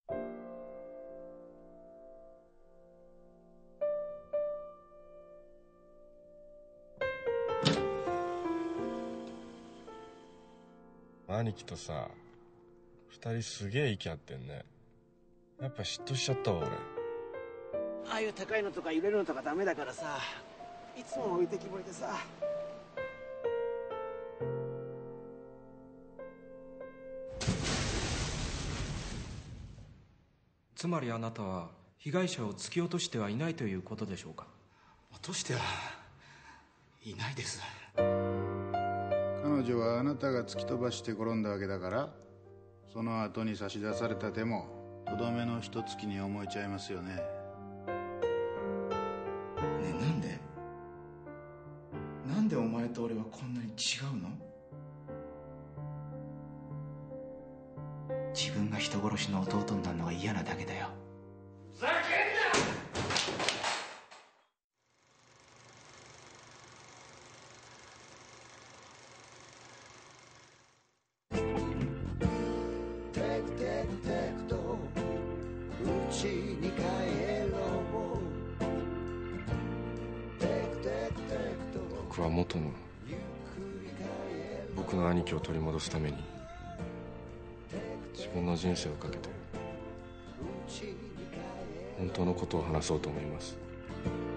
兄貴とさ、二人すげえ息合ってんね。やっぱ嫉妬しちゃったわ俺。 ああいう高いのとか揺れるのとかダメだからさ、いつも置いてきぼりでさ。 つまりあなたは被害者を突き落としてはいないということでしょうか？ 落としてはいないです。 彼女はあなたが突き飛ばして転んだわけだから、その後に差し出された手もとどめの一突きに思えちゃいますよね。 ねえ、なんでお前と俺はこんなに違うの？自分が人殺しの弟になるのが嫌なだけだよ。 ふざけんな！ 僕は元の僕の兄貴を取り戻すために自分の人生をかけて本当のことを話そうと思います。